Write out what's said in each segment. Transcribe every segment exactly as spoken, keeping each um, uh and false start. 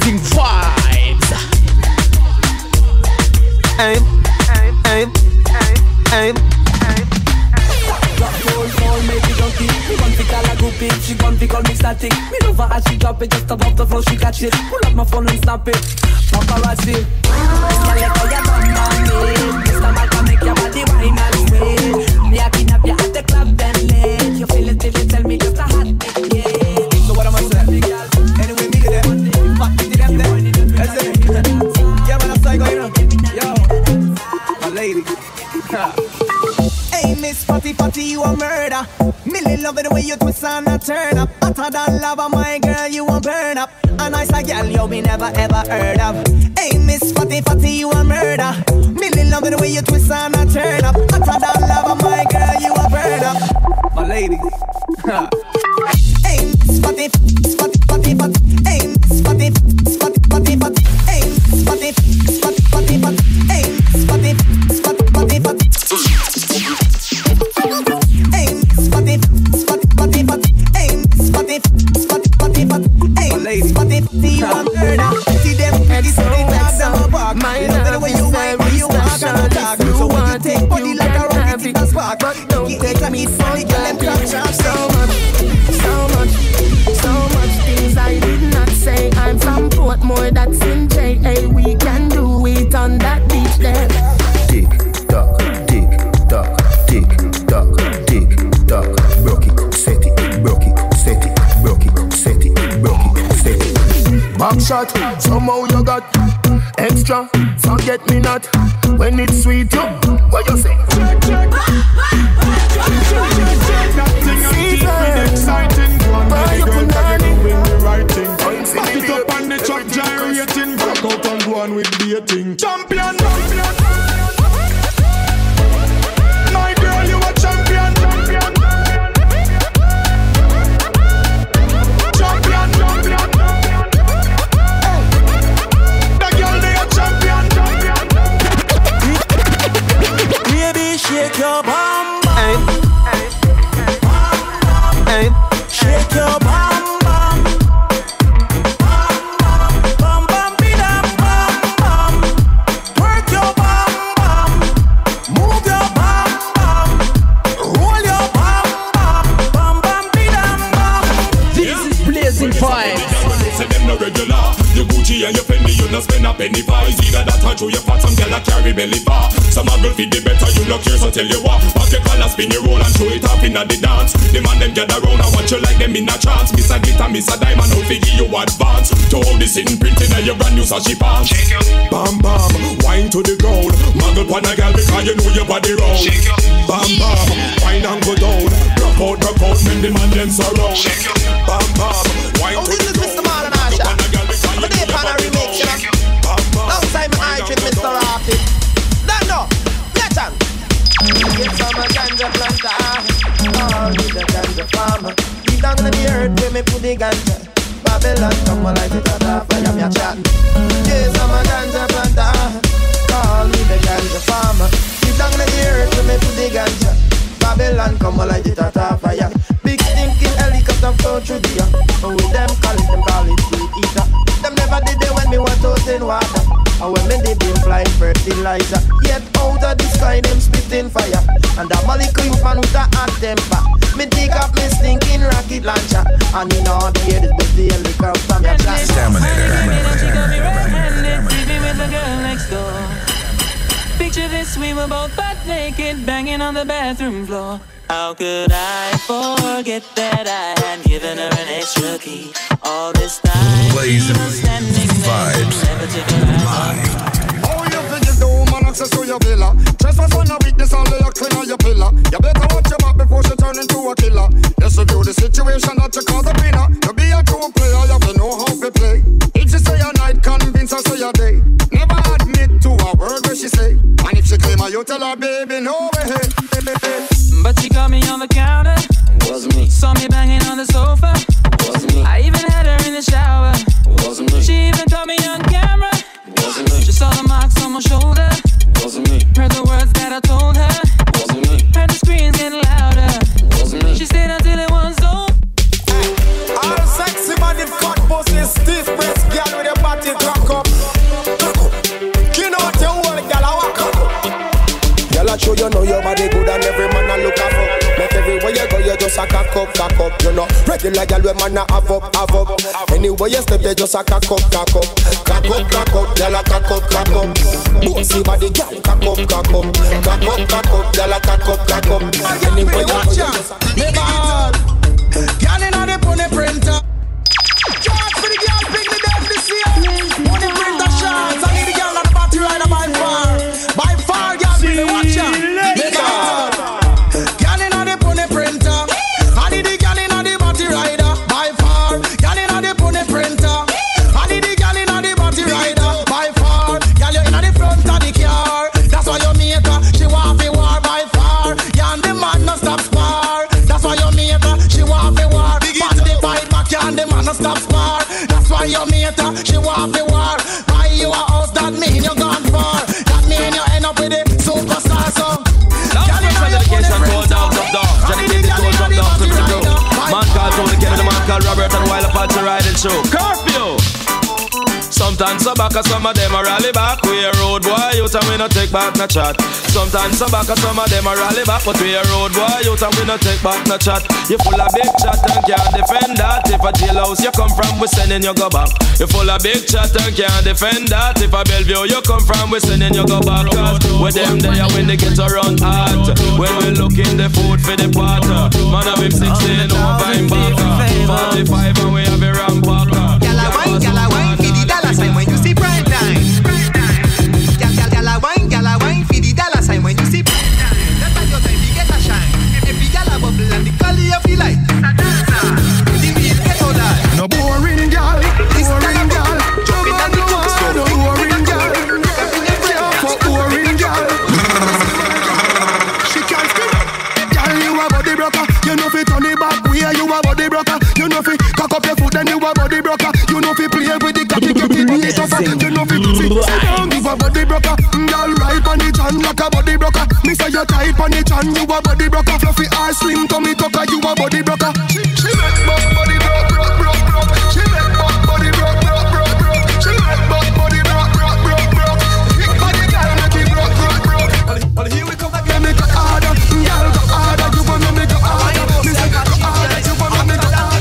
blazing vibes. Aim, aim, aim, aim, aim. Drop roll, roll, make it junkie. Me want to call a groupie, she want to call me static. Me love her as she drop it, just above the floor she catch it. Pull up my phone and snap it, paparazzi. Smile like how you come on me. Mister Malcolm make your body wine and sway. Me a kidnap you at the club then late. You feel it till you tell me just a hot thing, yeah. So what am I saying, girl? Anyway, me to them, fuck me to them then. That's it. Yeah, man, I'm psycho, you know. Yo, my lady. Hey, Miss Fatty Fatty, you a murder. Millie love it the way you twist and a turn up. Hotter than lava, my girl, you a burn up. A nice a girl you me never ever heard of. Hey, Miss Fatty Fatty, you a murder. Millie love it the way you twist and a turn up. Hotter than lava, my girl, you a burn up. My lady. Hey, Miss Fatty Fatty Fatty Fatty. Hey, Miss Fatty Fatty Fatty Fatty. Hey, Miss Fatty Fatty Fatty Fatty. Hey, Miss Fatty Fatty Fatty Fatty. Hey, spotty, spotty, spotty, spotty. Hey, spotty, spotty, spotty, spotty. Hey, spotty, spotty, you a murder. See them pretty, so they talk them walk. My love the way you walk, way you walk and talk. So when you take body like a rocket, it a spark. But don't get to me, funny girl, them talk sharp. So much, so much, so much things I did not say. I'm from Portmore, that's in J. Hey, we can do it on that beach there. Tick tock, tick tock, tick tock, tick tock. Broke it, set it, broke it, set it, broke it, set it, broke it, set it. Back shot, somehow you got extra. Forget me not when it's sweet. You, what you say? Check, check. Nothing I'm keeping exciting. Go on, my girl, cause you're doing the right thing. Back it up on the truck, gyrating. Back out and go on with dating. Champion, champion. My girl, you a champion, champion. Champion, champion. Hey. The girl, they a champion, champion. Baby, shake your bum bum. Hey. Hey. Shake your bum bum. Bum bum, bidam bum bum. Work your bum bum. Move your bum bum. Roll your bum bum. Bum bum, bidam bum. This is blazing vibes. Say them no regular. You Gucci and your Fendi, you no spend a penny for. It's either that or through your fat, some girl a carry belly bar. Some a girl feed the better, you no care, so tell you what. Pop your collar, spin your roll and throw it up inna the dance. The man them gather round and watch you like them in a trance. Miss a glitter, miss a diamond, out fi give you advance. To hold this in printing and your brand new sashi pants. Bam bam, wine to the ground. Muggle pon a girl because you know your body round. Bam bam, wine and go down. Rock out, rock out, make the man them surround. Bam bam, wine to the ground. I'm a deep on a remix, you know. Alongside my eye trip, Mister Rapid. Don't know, let on. Get some ganja planter. All with the ganja farmer. Deep down in the earth, where me put the ganja. Babylon, come on like it at a fire, me a chat. Get some ganja planter. All with the ganja farmer. Deep down in the earth, where me put the ganja. Babylon, come on like it at a fire. Big thinking helicopter flow through the air. And with them call it, them call it sweet eater. Them never did it when me was out in water. And when me did them flying fertilizer. Yet out of the sky them spitting fire. And the molecule fan with a hot temper. Me dig up me stinking rocket launcher. And in all the air is the helicopter me a fly. Sleeping with the girl next door. Picture this, we were both butt naked, banging on the bathroom floor. How could I forget that I had given her an extra key? All this time, Blazing vibes. How you figure the woman access to your villa? Trespass on a weakness, only you clean on your pillar. You better watch your back before she turn into a killer. Yes, review the situation that you call the winner. To be a true player, you have to know how to play. If she say a night, convince her say a day. Never admit to a word where she say. And if she claim her, you tell her, baby, no way. But she caught me on the counter. Wasn't me. Saw me banging on the sofa. Wasn't me. I even had her in the shower. Wasn't me. She even caught me on camera. Wasn't me. She saw the marks on my shoulder. Wasn't me. Heard the words that I told her. Wasn't me. Heard the screams getting louder. Wasn't me. She stayed until it was over. All sexy body, cut pussy, stiff breast, girl with your body cock up, cock up, you know. Regular girl we man a have up, have up. Anyway you step there just a cock up, cock up. Cock up, cock up, girl a cock up, cock up. Bossy body girl, cock up, cock up. Cock up, cock up, girl a cock up, cock up. Anyway you just a girl inna the pony printer. Charge for the girl, pick me down this year. Pony printer shots, I need the girl on the party rider by far. By far, girl, really watch ya. Girl inna the pony printer. I need the girl inna the party rider by far. Girl inna the pony printer. I need the girl inna the party rider by far. Girl you inna the front of the car. That's why you make her. She want fi war by far. Yeah, and the man no stop spar. That's why you make her. She want fi war. Band the fight back, yeah, and the man no stop spar. That's why you make her. She want fi war. Buy you a house, that mean you gone far. That mean you end up with a superstar song. Man called Tony Kennedy, man called Robert and Wild Apache riding show. Curfew! Sometimes some back, some of them a rally back. We a road boy, you and we no take back no chat. Sometimes some back, some of them a rally back. But we a road boy, you and we no take back no chat. You full of big chat and can't defend that. If a jailhouse you come from, we sending you go back. You full of big chat and can't defend that. If a Bellevue you come from, we sending you go back. Cause with them there when they get around hot. When we look in the food for the pot. Man have him sixteen over him back. forty-five and we have a ram packer. Gyal a wine, gyal a wine for the dollar sign when you see prime time. Gyal, gyal, gyal a wine, gyal a wine for the dollar sign when you see prime time. That's how your time you get a shine. Every gyal a bubble and the color you feel like it's a dancer. The beat get all that. No boring gyal, boring gyal. Jump on the wall, no boring gyal. Yeah, for boring gyal. She can't skip. Gyal, you a body broker. You know fi turn it back way, you a body broker. You know fi cock up your foot and you a body broker. You know fi play with the cocky, get it body tougher. You know fi sit down, give a body broker. Gyal right on the chan like a body broker. Me say you tight on the chan, you a body broker. Fluffy ass slim tummy tucker, you a body broker. She she make buck body broke, broke, broke, broke. She make buck body broke, broke, broke, broke. She make buck body broke, broke, broke, broke. Big body gyal make it broke, broke, broke. Well here we come again, make it harder. Gyal go harder, you wanna make it harder. Me say go harder, you wanna make it harder.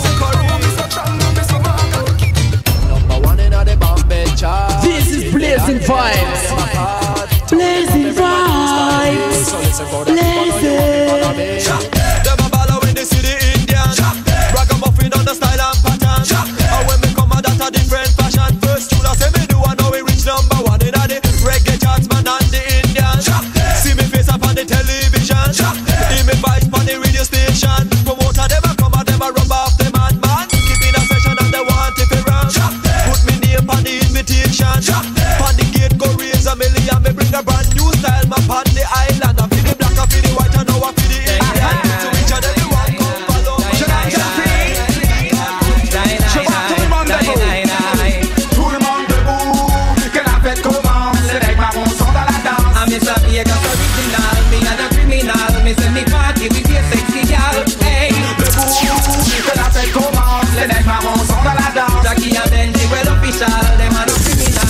This is Blazing Vibes. Blazing Vibes. Blazing. Them a ball when they see the Indian. Ragamuffin on the style and pattern. And when me come a that a different fashion. First tune I say me do I know we reach number one in a the reggae charts man and the Indian. See me face up on the television. Hear me voice on the radio station. Promoter them a come and them a rub off the man man. Keep in a session and they want it to run. Put me name on the invitation. On the gate go raise a million. Me bring a brand new style map on the island. I feel the black, I feel the white, I know I feel the Indian. So each and every one come follow. Should I just free? Should I tout le monde debout? Tout le monde debout. Que la fête commence. C'est avec ma son dans la danse. I'm Mister Vegas original. Me not a criminal. Me send me party with your sexy gal. Hey, debout. Que la fête commence. C'est avec ma son dans la danse. Jackie and Benji, well official. Them are no criminal.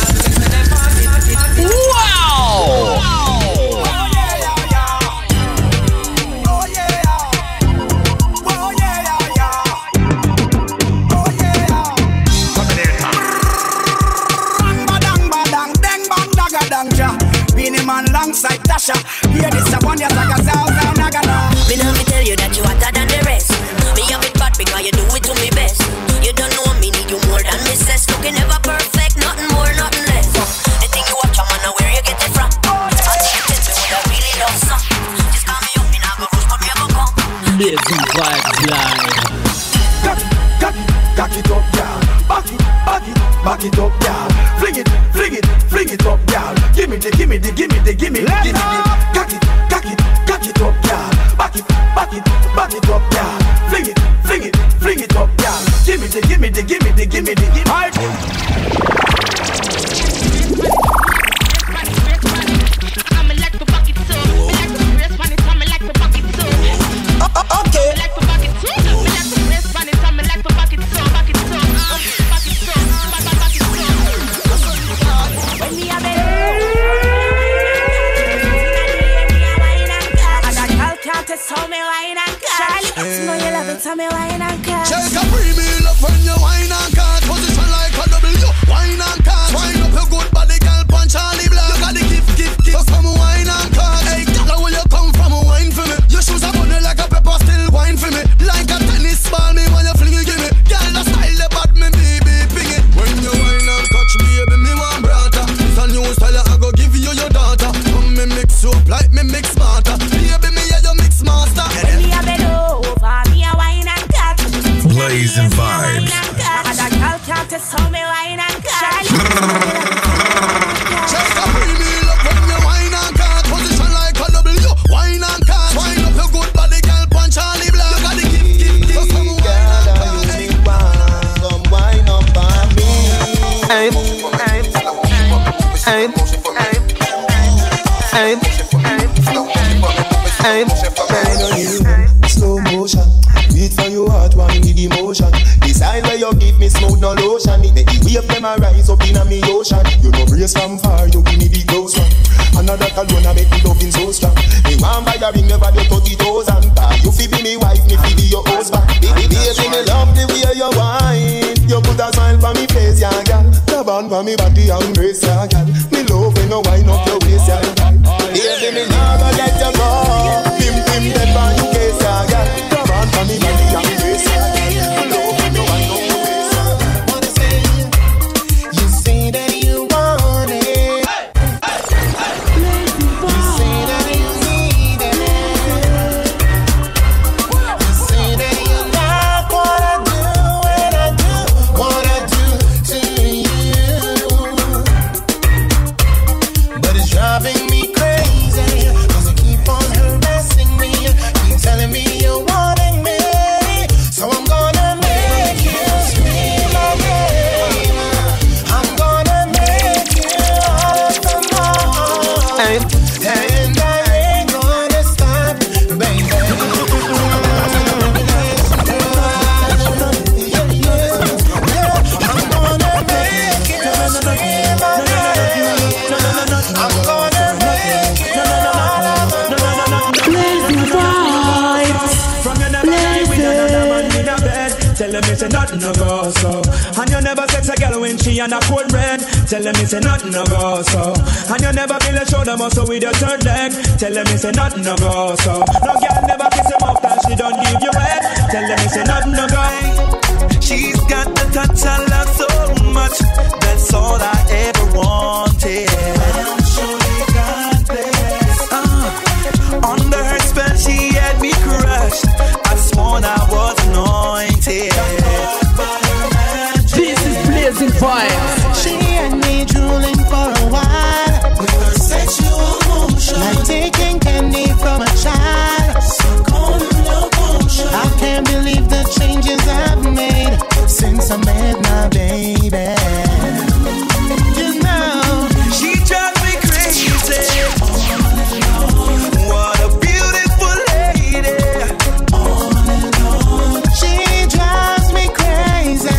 Wow! Alongside Tasha, here this a one, you like a sound, sound, nagana. Me know me tell you that you hotter than the rest. Me have it bad because you do it to me best. You don't know me, need you more than me says. Looking never perfect, nothing more, nothing less. The thing you watch, I'm on where you get it from. I see you tell me what I really love, son. Just call me up, me now go rush, but me ever come. Blazing Vibes Live. Cock it up, y'all. Back it, back it, back it up, y'all. Fling it, fling it, fling it up, y'all. Give me the, give me the, give me the, give me the, give me the. Cock it, cock it, cock it up, y'all. Back it, back it, back it up, y'all. Fling it, fling it, fling it up, y'all. Give me the, give me the, give me the, give me the, give me the. so me wine and cut. Check a pre-meal up when you wine and cut. Position like a W, wine and cut. Wine up your good body, girl, punch Charlie Black. You got the gift, gift, gift. So some wine and cut. Hey, girl, where you come from, wine for me. Your shoes are funny like a pepper, still wine for me. Like a tennis ball, me when you fling it, give me. Girl, the style, the bad, me baby, ping it. When you wine and touch me, baby, me want brother. It's a new style, I go give you your daughter. Come me mix you up like me mix smarter. Baby, me yeah, you mix master. When me a bend over, me a wine and cut. Blazing vibes. Other girl can't test how me wine and cut. Check a pre-meal up when you wine and cut. Position like a W, wine and cut. Wine up your good body, girl, punch Charlie Black. You got the gift, gift, gift. So some wine and cut. Hey, come wine up on me. Hey, hey, hey, hey, hey, hey, slow motion. Beat for your heart, one with emotion. Decide where you give me smooth, no lotion. It make the wave them a rise up in a me ocean. You know brace from far, you give me the close one. Another cologne a make me loving so strong. Me want buy a ring, never do thirty thousand. You fi be me wife, me fi be your husband. Baby, baby, me love the way you wine. You put a smile for me face, yeah, girl. Grab on for me body and brace, yeah, girl. Me love when you wine up your waist, yeah, girl. Baby, me never let you go. Pim, pim, dead for you case, yeah, girl. Grab on for me body and brace, yeah, girl. Me love when you wine up your waist, yeah. Wanna say, you say that you want it. You say that you need it. You say that you like what I do when I do what I do to you. But it's driving me crazy, 'cause you keep on harassing me. Keep telling me you're wanting me. So I'm gonna make you scream again. I'm gonna make you off the mark. And I ain't gonna stop, baby. I'm gonna make you scream again. I'm gonna make you all of the Blazing vibes. From you never lie with another man in a bed. Tell them it's a nothing no go so. And you never sex a girl when she on a cold red. Tell them it's a nothing no go so. And you never feel a shoulder muscle with your third leg. Tell them it's a nothing no go so. No girl never kiss him up and she don't give you head. Tell them it's a nothing no go. She's got the touch I love so much. That's all I ever wanted. I'm sure you got this. Uh, under her spell, she had me crushed. I sworn I was anointed. This is Blazing Vibes. She and me drooling for a while with her sexual motion, like taking candy from a child. So cold and no motion. I can't believe the changes I've made since I met my baby. You know, She drives me crazy. What a beautiful lady. she drives me crazy.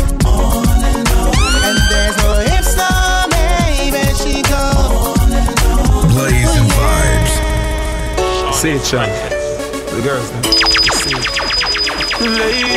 And there's no ifs, no maybe. She goes. Blazing vibes. Say it, Sean. The girls now. Say it. Lady,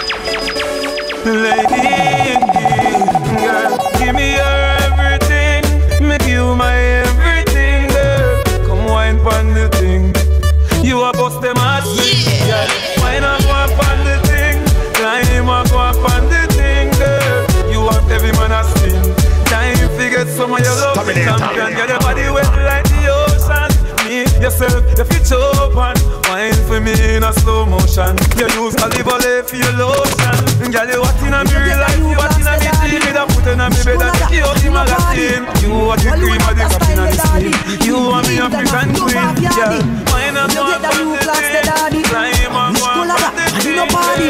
lady, girl, give me your everything. Make you my everything, girl. Come wine pon the thing. You a bust them ass, yeah. Wine up one pon the thing. Climb up one pon the thing, girl. You want every man a spin. Time to get some of your love champion. Get your body wet like the ocean. Me, yourself, your feet open. Wine for me in a slow motion. You use olive oil for your lotion. Girl, you what in a mirror like you what in a me team. Me da put in a me bed and take you out the magazine. You what the cream of the cup in a the skin. You want me African queen, girl. Wine up one for the thing. Climb up one for the thing.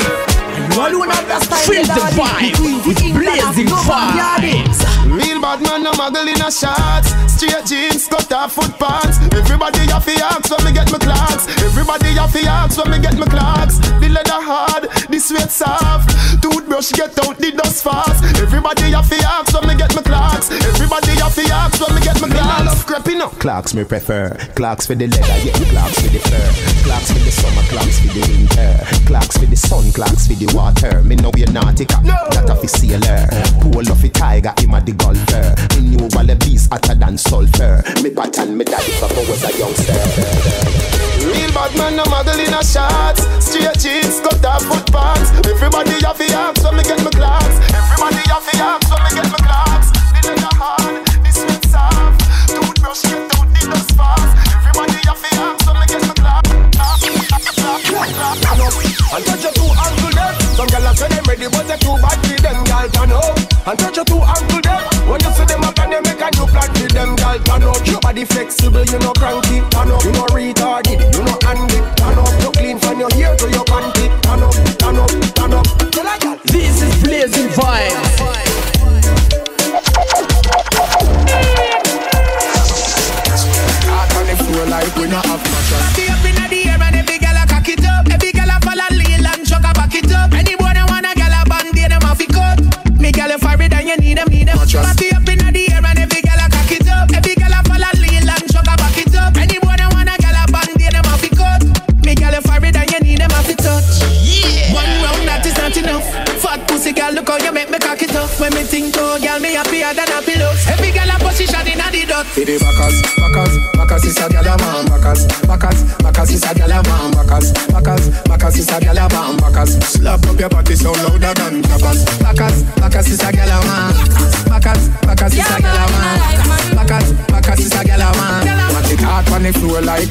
Feel the vibe. It's Blazing Vibes. Real bad man, no muggle in a shots. Straight jeans, cut off foot pants. Everybody have to ask when me get my clocks. Everybody have to ask when me get my clocks. The leather hard, the sweat soft. Toothbrush get out the dust fast. Everybody have to ask when me get my clocks. Everybody have to ask Clarks when me get my Clarks. Scrapping up. Clarks me prefer. Clarks for the leather, yeah. Clarks for the fur. Clarks for the summer, Clarks for the winter. Clarks for the sun, Clarks for the water. Me know you're naughty cat, no. That of a sailor. Pool of a tiger, him a the golfer. Me knew all the bees hotter than sulfur. Me pattern me daddy from I was a youngster. Real bad man, no model in a shots. Straight jeans, cut off footpaths. Everybody have the arms when me get my Clarks. Everybody have the arms when me get my Clarks. The leather hard, the sweet soft. Toothbrush get out the dust fast. Everybody have the arms when me get my Clarks. And touch your two ankle there. Some gyal say them ready, but they too bad for them gyal turn up. And touch your two ankle there. When you see them up and they make a new plan for them gyal turn up. Your body flexible, you no cranky. Turn up, you no retarded, you no handy. Turn up, you clean from your hair to your panty. Turn up, turn up, turn up. This is Blazing Vibes. Like we not have much. Stay up inna the air and every gyal a cock it up. Every gyal a fall and lay and chuck a back it up. Any boy that wanna gyal a band-aid them off it cut. Me gyal a fire and you need them, need them. Stay up inna the air and every gyal a cock it up. Every gyal a fall and lay and chuck a back it up. Any boy that wanna gyal a band-aid them off it cut. Me gyal a fire and you need them off it touch. Yeah. One round that is not enough. Fat pussy gyal, look how you make me cock it up. When me think oh gyal, me happier than a pillow. Every gyal a position inna the dot. See the backers, backers, backers is a gyal a man. Backers, backers, backers is a gyal a man. Backers, backers, backers is a gyal a man. Backers, slap up your body so louder than clappers. Backers, backers is a gyal a man. Backers, backers is a gyal a man. Backers, backers is a gyal a man. What it hard on the floor like.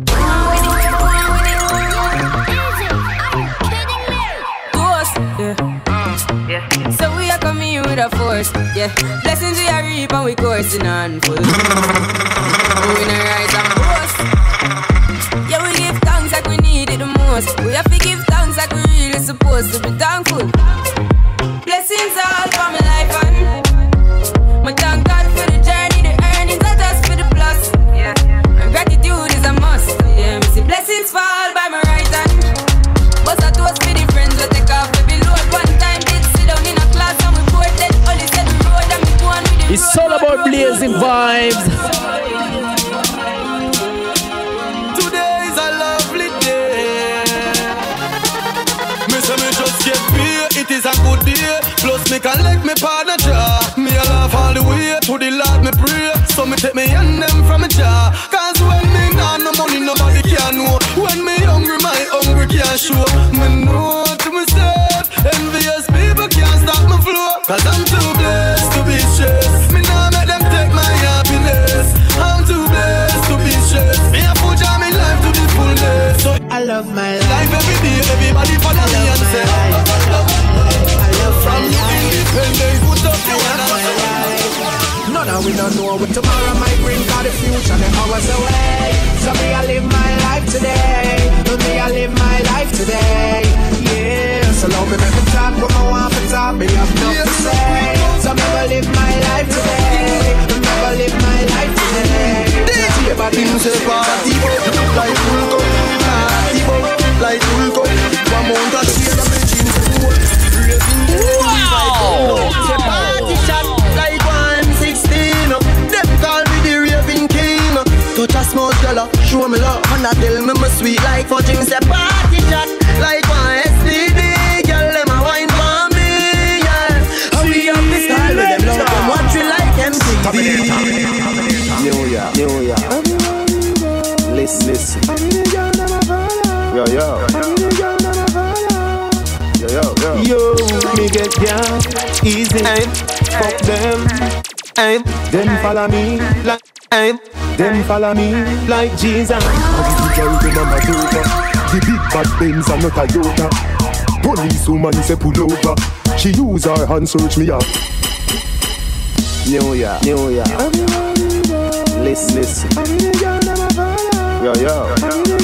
Yeah. So we are coming with a force, yeah. Blessings we are reap and we coursing on full. We not rise and boast. Yeah, we give thanks like we need it the most. We have to give thanks like we really supposed to be thankful. Blessings all for my life and my thank God for the journey, the earnings are just for the plus. Yeah, and gratitude is a must. Yeah, me see blessings fall by my right hand. But I toast for the friends we take off the below. One time did sit down in a class and we bored then only said the road and we go on with the road. It's all about Blazing Vibes. Today is a lovely day. Me say me just get beer, it is a good day. Plus me can let me partner jar. Me a laugh all the way to the Lord me pray. So me take me hand them from a jar. Cause when me nah no money nobody can know. When me hungry my hungry can't show. Me know to myself envious people can't stop my flow. Cause I'm too blessed to be stressed. Me nah make them take my happiness. I'm too blessed to be stressed. Me a put on me life to the fullness. So I love my life. Life every day, everybody follow me and say I love from the independence, put up your hand. None of we don't know what tomorrow might bring. For the future, the hours away. So me I live my life today. Me I live my life today. Yeah, so love me make me talk, but I want to talk. Me have nothing to say. So me I live my life today. Me I live my life today. But him say party up, like full cup. Party up, like full cup. One month of shade of me jeans and gold. Wow! Say party shot like one sixteen. Them call me the raving king. Touch a small girl, show me love, and I tell me my sweet like fudging. Say party shot like one S T D. Girl, them a wine for me, yeah. We up the style with them love them watch we like M T V. New Year, New Year. Listen, listen. Yo, yo. Yo, yo, yo. Yo, me get down easy. Aim. Fuck them. Aim. Them follow me like aim. Them follow me like Jesus. The girl remember Toyota. The big bad Benz and not Toyota. Police woman say pull over. She use her hand search me up. New Year, New Year. Listen, listen. Yo, yo.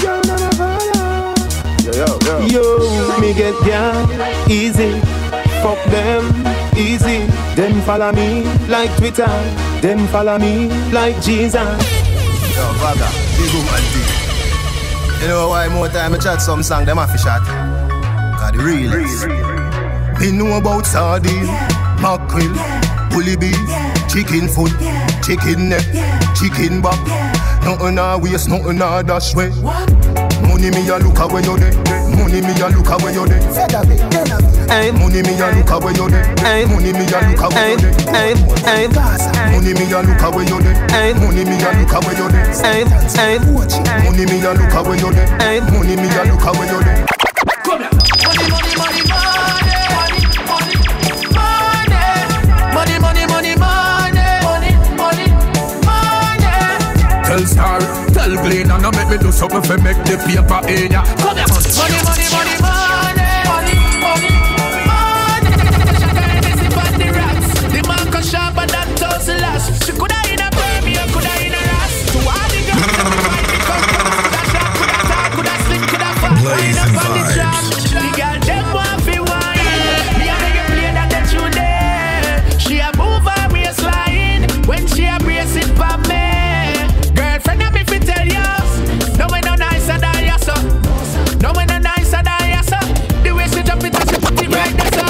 Yo, yo, yo. Yo, me get down easy. Fuck them, easy. Them follow me like Twitter. Them follow me like Jesus. Yo, Vaga, big woman thing. You know why more time I chat some song, them have to shot. Cause the real is. Me know about sardine, mackerel, bully beef, chicken foot, chicken neck, chicken back. Nothing a waste, nothing a dash way. Money me a look away you there. Money me a look away you there. Hey, money me a look away you there. Hey, money me a look away you there. Hey, hey, money me a look away you there. Hey, money me a look away you there. Hey, hey, money me a look away you there. Hey, money me a look away you there. Come here. Money, money, money, money, money, money, money, money, money, money, money, money. Tell Star, tell Glenn, and I make me do something for make the paper in ya. Come here, money, money, money, money, money, money, money. This is for the rats. The man can sharper than thousand lash. She coulda in a baby, or coulda in a ras. To all the girls, coulda shot, coulda talk, coulda slip, coulda fall. Blaze and vibes. The girl them want fi wine. Me a make you play that that you there. She a move her waistline when she a brace it for me. Girlfriend a me fi tell you, no way no nicer than you so. No way no nicer than you so. The way she jump it, she put it right there so.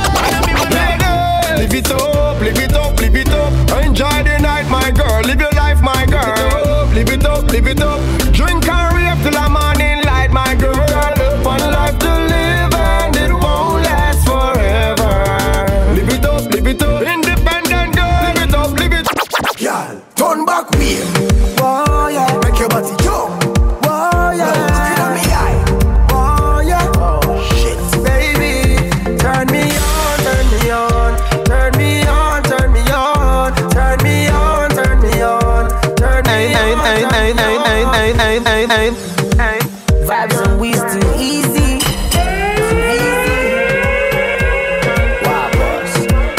Live it up, live it up, live it up. Enjoy the night, my girl. Live your life, my girl. Live it up, live it up. Drink and rave till the morning light, my girl. One life to live and it won't last forever. Live it up, live it up. Independent girl. Live it up, live it up. Y'all, turn back way. Oh yeah, make your body jump. Oh yeah, look at me eye. Oh yeah, oh shit, baby. Turn me on, turn me on. Turn me on, turn me on. Turn me on, turn me on. Turn me on, turn me on. Vibes and weeds too easy. Too easy. Wow, boss.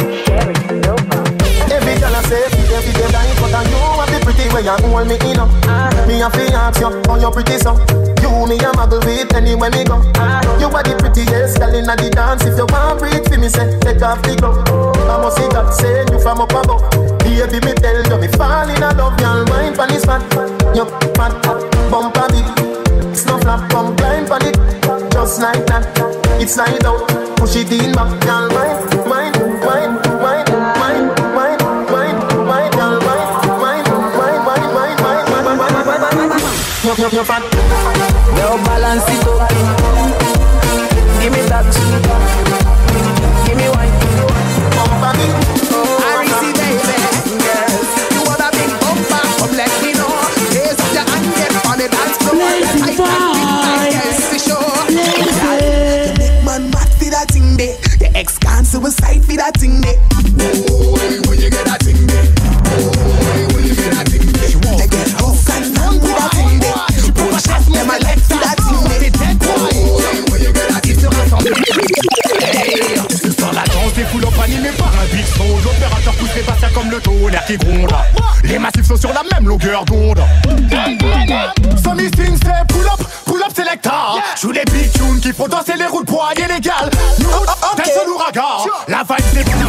Every girl I say, every day I but I know I be pretty when you hold me in up. Me a fi ask you, how you pretty so? You me a muggle with anywhere me go. You are the prettiest girl inna the dance. If you want breathe for me, say take off the glove. I must see God send you from up above. Baby, me tell you me fall in love. Y'all wine pon this spot. You fat, bump a bit. Snuff flap, come climb pon it. Just like that, it's slide out. Push it in back, y'all wine, wine, wine, wine, wine, wine, wine, wine, y'all wine, wine, wine, wine, wine, wine, wine, wine, wine, wine, wine. You, you, you fat. Now balance it up. Give me that. Give me one. Bump a bit. I receive baby. Yes, you want a big bumper. Come let me know. Raise up your hand, get on the dance floor. Tight and yes, for sure. The big man mad for that thing there. The ex can't suicide for that thing there. Oh, when you get that thing there. Oh, when you get that thing there. They get hooked and numb with that thing there. Put a shot in my leg for that thing there. Oh, when you get that thing there. Dans la danse des foules animées par un big son. L'opérateur pousse les bassins comme le tonnerre qui gronde. Les massifs sont sur la même longueur d'onde. Some things say pull up, pull up selecta. Joue les big tunes qui font danser les roues de poids illégales. Nous, tel seul ouragan. La vibe c'est pull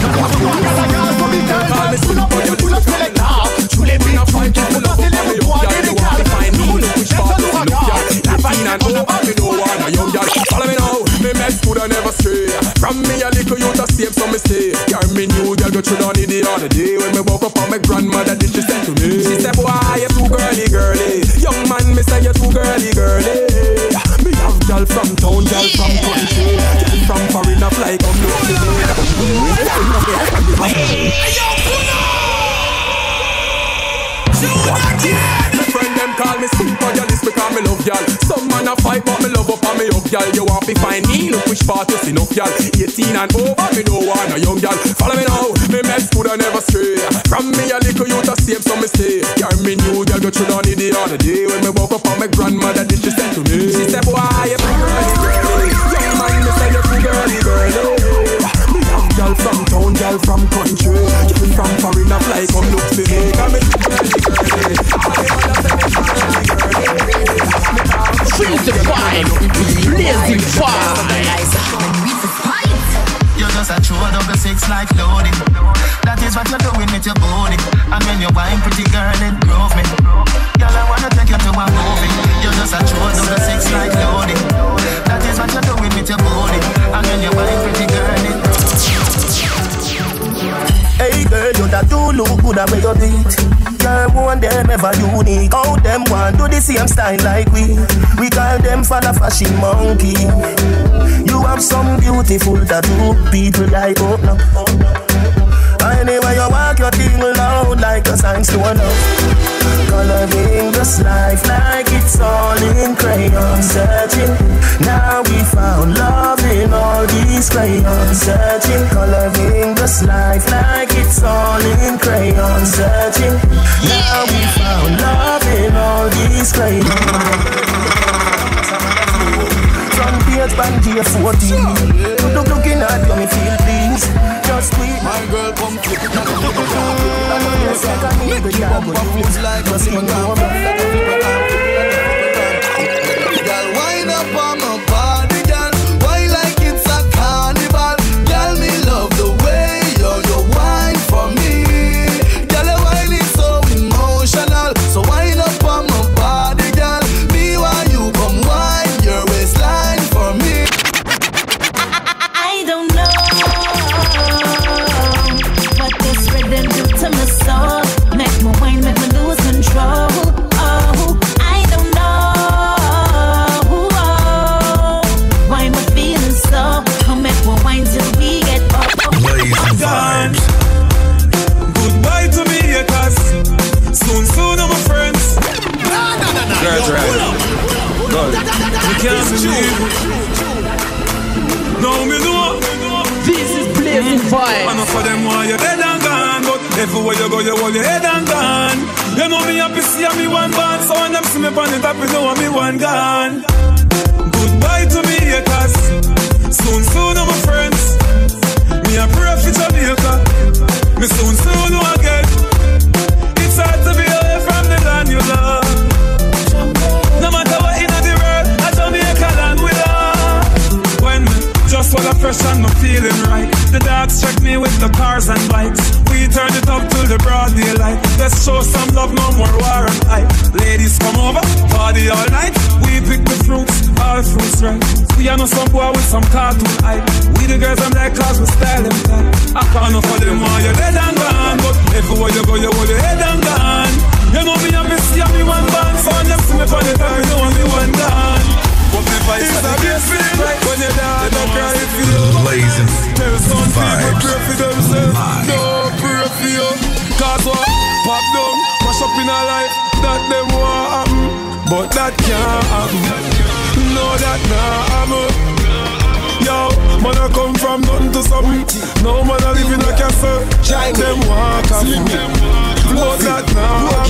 up, pull up selecta. Joue les big tunes qui font danser les roues de poids illégales. Nous, tel seul ouragan. La vibe c'est pull up. Follow me now, me mess could I never stray. From me a little youth a save some mistake. Carry me new girl go through down in the other day. When me woke up on my grandmother did she said to me. She said boy you too girly girly. Young man me say you too girly girly. Me have girl from town, girl from country. Girl from foreign a fly come look to me. Yo Puno! My friend them call me sweet for your list because me love y'all. Some man a fight but me love up and me up y'all. You want to find me, look which part is enough y'all. Eighteen and over, me no want a young y'all. Follow me now, me mess could I never stray. From me a little youth a save some mistake. Carry me new girl go through down in the other day. When me woke up on my grandmother did she said to me. She said boy you too girly girly. Young man me say you too girly girly. Me have girl from town, girl from country. Girl from foreign a fly come look to me. Cause me too girly girly. Freeze the fire, blazing fire. You're just a true double six like loading. That is what you're doing with your body. And when you're wine, pretty girl, it drove me. Girl, I wanna take you to a movie. You're just a true double six like loading. That is what you're doing with your body. And when you're wine, pretty girl, it drove me. Hey girl, you that do look good at where you beat. Girl, one them ever unique. How them want do the same style like we. We call them for the fashion monkey. You have some beautiful tattoo. People like oh no. Anyway you walk your thing loud like a sign to one up. Coloring this life like it's all in crayon. Searching, now we found love in all these crayons. Searching, coloring this life like it's all in crayon. Searching, now we found love in all these crayons. From page band J fourteen. Look looking at you, me feel please. Just tweet. My girl come to it. Make you bump up moves like a singer. Girl, wind up on my body, girl. Why like it's a carnival? Girl, me love the way you you wine for me. Girl, your wine is so emotional. So wind up on my body, girl. Me while you come wine your waistline for me. I don't know what this rhythm do to my soul. Make me wine, make me lose control. Oh, I don't know why am I feeling so. Come make me wine till we get up. Blazing vibes. Goodbye to me haters. Soon, soon, I'm my friends. That's right. Good. You can't believe it. No, me know. This is Blazing Vibes. I know for them why you're dead and gone, but everywhere you go, you hold your head and gone. You know me happy see me one band, so when them see me on the top, you know me one gone. Goodbye to me haters. Soon, soon, I'm my friends. Me a pray for Jamaica. Me soon, soon, know again. It's hard to be away from the land you love. No matter what in the world, a Jamaica land we love. When me just while I'm fresh and I'm feeling right, the dogs check me with the cars and bikes. We turn it up till the broad daylight. Let's show some love, no more war and hype. Ladies come over, party all night. We pick the fruits, all fruits right. We are no some boy with some cartoon hype. We the girls I'm like cause we style them tight. I can't for them while you're dead and gone, but everywhere you go you hold your head and gone. You know me and me see me one band, so when them see me on the top you know me one gone. But me vice is a big feeling right when you're down. Don't cry if you don't. Blazing There's some people pray for themselves. Live. No pray for you. Cause what? Pop down, mash up in a life that them want happen, but that can't happen. No, that not happen. Yo, man I come from nothing to something. No man I live in a castle. Them walk happen, but that not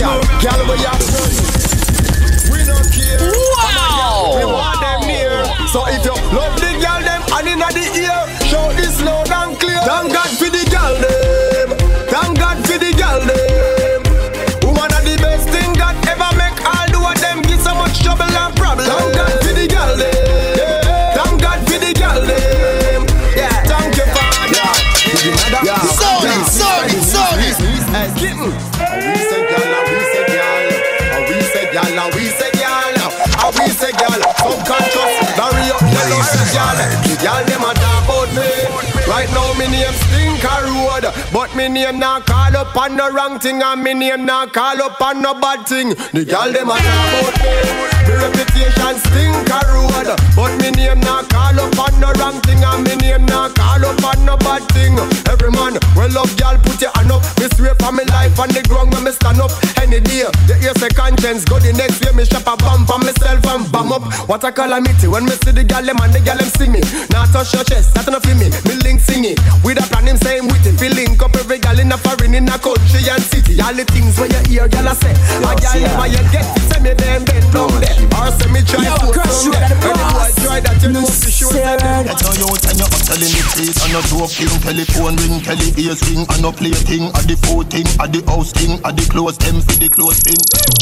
happen. We don't care. Wow! We want them near. So if you love the girl them and inna the ear, show this loud and clear. Thank God for the girl them. Thank God for the girl them. Woman are the best thing God ever make. All do what them give so much trouble and problem. Thank God for the girl them. Thank God for the girl them. Yeah. Thank you Father. Yeah. Sorry, sorry, sorry. Kitten. We say girl, we say girl. We say girl, we say girl. We say girl, subconscious, bury up the love girl. The girl them a talk about me. Right now me name Stinker Road, but me name not call up on the wrong thing, and me name not call up on no bad thing. The girl them a talk about me. The reputation Stinker Road, but me name not call up on the wrong thing, and me name not call up on no bad thing. Every man well love girl put your hand up. Me swear for me life on the ground when me stand up. Any day the ear say conscience go the next way me shop a bump on myself and bam up. What a calamity when me see the gal them and the gal them sing me. Now touch your chest, that's enough for me. Me link sing it with a plan him same with it. Feel link up every gal in a foreign in a country and city. All the things when you hear gal a say, a gal never you get it. Say me them bend down there, or say me try to crush you. When the boy try that you know for sure. Get your youth and you're telling the place and no joke thing. Telephone ring, tele ears ring, and no play thing. At the food thing, at the house thing, at the clothes them for the clothes thing.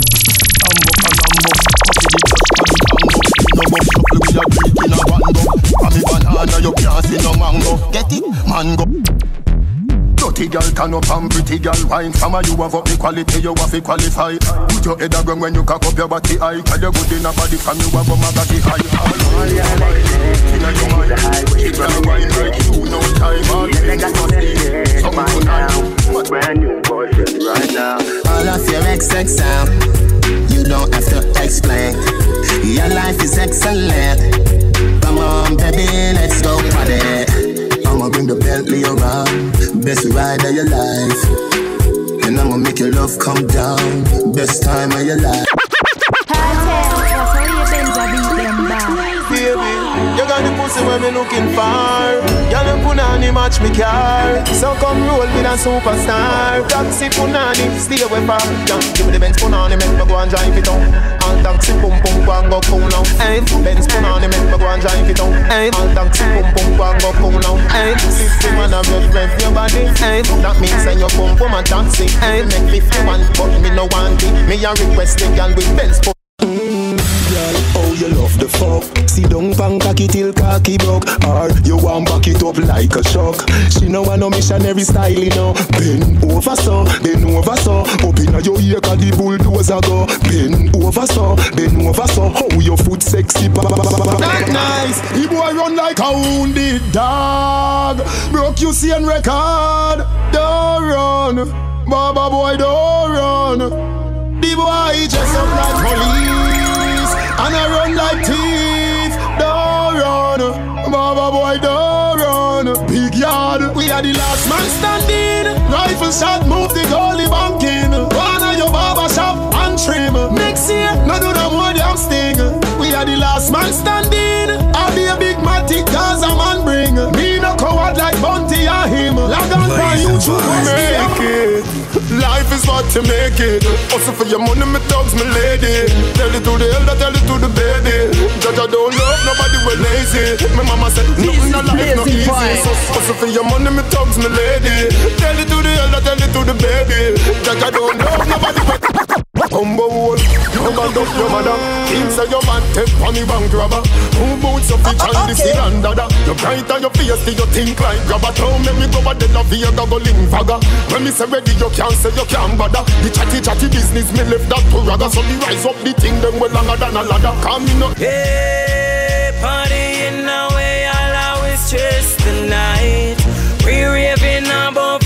Ambo and ambo, copy the cash for the tango. No more shuffle with a drink in a bando. For me banana you can't see no mango. Get it? Mango. Dirty girl turn up and pretty girl wine. Some of you have up the quality, you have to qualify. Put your head around when you cock up your body high. Cause you're good in a body from you have a magazine high. All your legs, inna your mind. Keep your wine like you no time. All your legs on the stage right now. Brand new boyfriend right now. All of your X X L, you don't have to explain. Your life is excellent. Come on, baby, let's go party. I'ma bring the Bentley around. Best ride of your life. And I'ma make your love come down. Best time of your life. Baby, you got the pussy where me looking for. Y'all don't put on the match me car. So come roll with a superstar. Taxi punani, stay away far. Give me the Benz punani, make me go and drive it on. All taxi pum pum go and go cool now. Hey, Benz punani, make me go and drive it on. Hey, all taxi pum pum go and go cool now. Hey, fifty man a rev rev your body. Hey, that means send your pum pum a taxi. Hey, make fifty-one, but me no want it. Me a request the girl with Benz pum. Oh, you love the fuck. See down pan cocky till cocky broke. Or you want back it up like a shock. She know I no missionary style, you know. Bend over so, bend over so. Up in your ear cause the bulldozer go. Bend over so, bend over so. How your foot sexy. That nice. He boy run like a wounded dog. Broke you see and record. Don't run. Baba boy don't run. The boy dress up like police and I run like thief. Don't run, Baba boy, don't run. Big yard, we are the last man standing. Rifle shot, move the goalie banking. One of your barber shop and trim. Next year, no do no more damn sting. We are the last man standing. I'll be a big matic cause a man bring. Me no coward like Bunty or him. Log on for YouTube to make it. Life is what to make it. Also for your money, me thugs, me lady. Tell it to the elder, tell it to the baby. Judge, I don't love nobody, we're lazy. My mama said, nothing no life, no easy. Also for your money, me thugs, me lady. Tell it to the elder, tell it to the baby. Judge, I don't love nobody, we're Humble wall, you got up your mother. Keeps a your man take on the bank robber. Who boots up the child, this is under. You bright on your face, till you think like grabber. Don't make me go by the love here, goggling fagger. When me say ready, you can't say you can't bother. The chatty chatty business, me left that to ragga. So me rise up the thing, them well longer than a ladder. Come in up. Hey, party in the way, I'll always chase the night. We raving above